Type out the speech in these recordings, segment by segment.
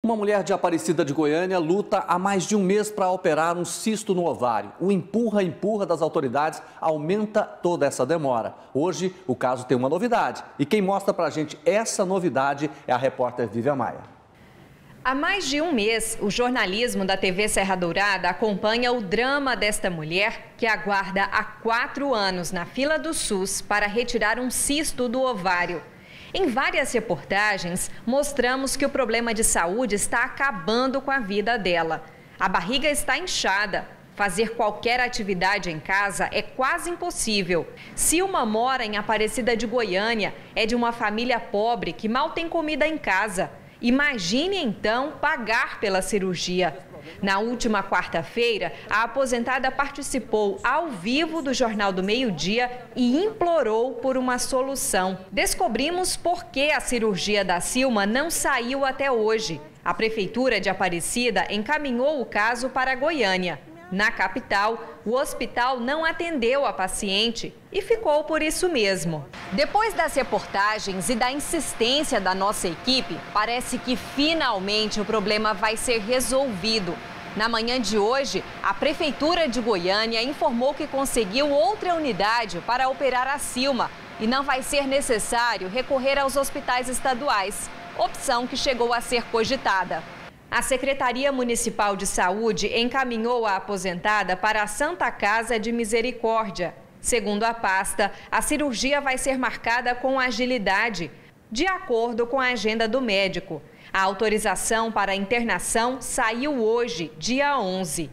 Uma mulher de Aparecida de Goiânia luta há mais de um mês para operar um cisto no ovário. O empurra-empurra das autoridades aumenta toda essa demora. Hoje, o caso tem uma novidade. E quem mostra para a gente essa novidade é a repórter Vivian Maia. Há mais de um mês, o jornalismo da TV Serra Dourada acompanha o drama desta mulher que aguarda há 4 anos na fila do SUS para retirar um cisto do ovário. Em várias reportagens, mostramos que o problema de saúde está acabando com a vida dela. A barriga está inchada. Fazer qualquer atividade em casa é quase impossível. Silma mora em Aparecida de Goiânia, é de uma família pobre que mal tem comida em casa. Imagine então pagar pela cirurgia. Na última quarta-feira, a aposentada participou ao vivo do Jornal do Meio-Dia e implorou por uma solução. Descobrimos por que a cirurgia da Silma não saiu até hoje. A Prefeitura de Aparecida encaminhou o caso para Goiânia. Na capital, o hospital não atendeu a paciente e ficou por isso mesmo. Depois das reportagens e da insistência da nossa equipe, parece que finalmente o problema vai ser resolvido. Na manhã de hoje, a Prefeitura de Goiânia informou que conseguiu outra unidade para operar a Silma e não vai ser necessário recorrer aos hospitais estaduais, opção que chegou a ser cogitada. A Secretaria Municipal de Saúde encaminhou a aposentada para a Santa Casa de Misericórdia. Segundo a pasta, a cirurgia vai ser marcada com agilidade, de acordo com a agenda do médico. A autorização para a internação saiu hoje, dia 11.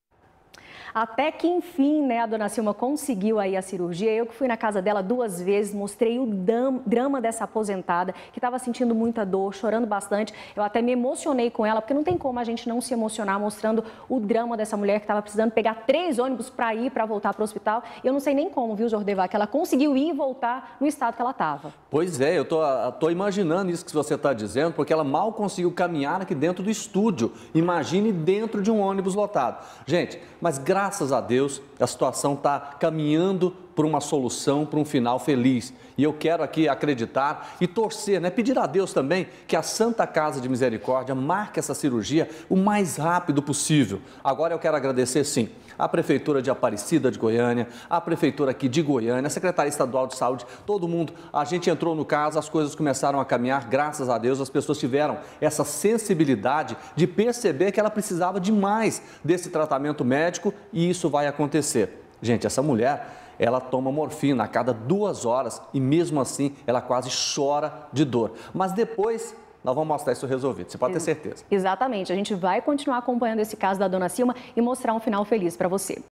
Até que enfim, né, a dona Silma conseguiu aí a cirurgia. Eu que fui na casa dela 2 vezes, mostrei o drama dessa aposentada, que estava sentindo muita dor, chorando bastante. Eu até me emocionei com ela, porque não tem como a gente não se emocionar mostrando o drama dessa mulher que estava precisando pegar 3 ônibus para voltar para o hospital. E eu não sei nem como, viu, Jordevar, que ela conseguiu ir e voltar no estado que ela estava. Pois é, eu tô imaginando isso que você está dizendo, porque ela mal conseguiu caminhar aqui dentro do estúdio. Imagine dentro de um ônibus lotado. Gente, mas graças a Deus, a situação está caminhando por uma solução, para um final feliz. E eu quero aqui acreditar e torcer, né? Pedir a Deus também que a Santa Casa de Misericórdia marque essa cirurgia o mais rápido possível. Agora eu quero agradecer, sim, a Prefeitura de Aparecida de Goiânia, a Prefeitura aqui de Goiânia, a Secretaria Estadual de Saúde, todo mundo. A gente entrou no caso, as coisas começaram a caminhar, graças a Deus, as pessoas tiveram essa sensibilidade de perceber que ela precisava de mais desse tratamento médico e isso vai acontecer. Gente, essa mulher, ela toma morfina a cada 2 horas e mesmo assim ela quase chora de dor. Mas depois nós vamos mostrar isso resolvido, você pode ter certeza. Exatamente, a gente vai continuar acompanhando esse caso da dona Silma e mostrar um final feliz para você.